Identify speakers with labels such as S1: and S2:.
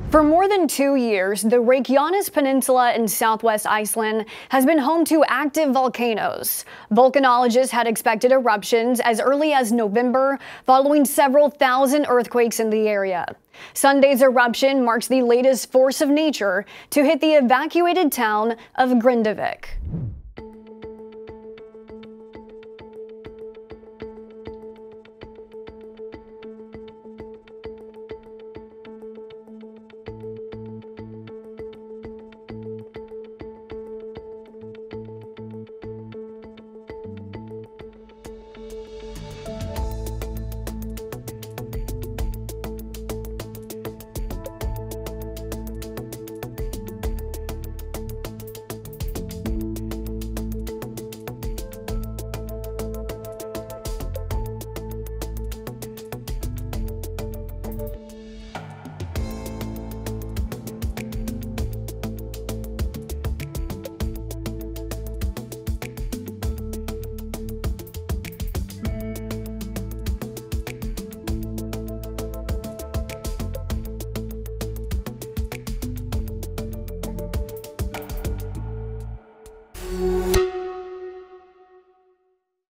S1: For more than 2 years, the Reykjanes Peninsula in southwest Iceland has been home to active volcanoes. Volcanologists had expected eruptions as early as November, following several thousand earthquakes in the area. Sunday's eruption marks the latest force of nature to hit the evacuated town of Grindavik.